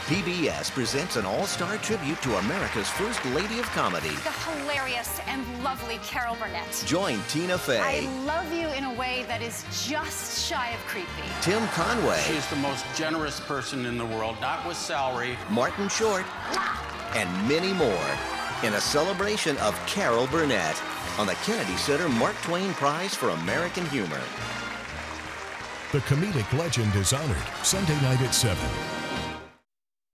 PBS presents an all-star tribute to America's first lady of comedy. The hilarious and lovely Carol Burnett. Join Tina Fey. I love you in a way that is just shy of creepy. Tim Conway. She's the most generous person in the world, not with salary. Martin Short. And many more in a celebration of Carol Burnett on the Kennedy Center Mark Twain Prize for American Humor. The comedic legend is honored Sunday night at 7.